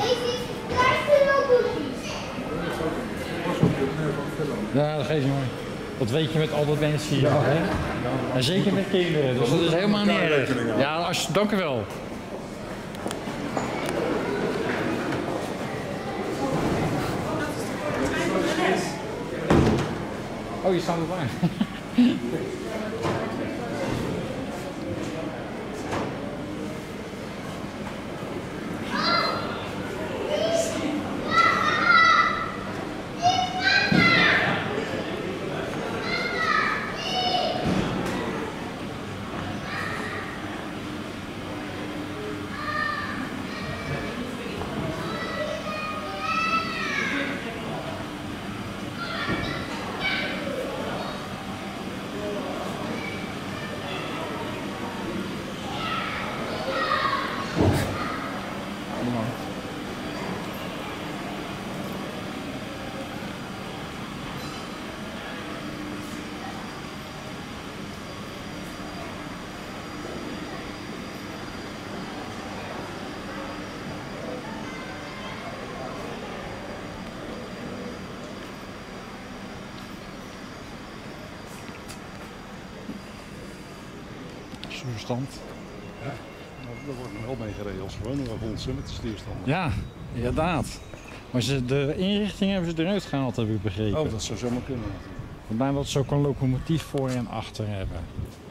Ja, dat geeft niet mooi. Dat weet je met al dat mensen hier, hè? En zeker met kinderen, dus dat is helemaal niet erg. Ja, dank u wel. Oh, je staat erbij. Stilstand. Ja, daar wordt nog wel mee geregeld. Gewoon nog wel met de stilstand. Ja, inderdaad. Maar de inrichting hebben ze eruit gehaald, heb ik begrepen. Oh, dat zou zomaar kunnen. Vandaar dat ze ook een locomotief voor en achter hebben.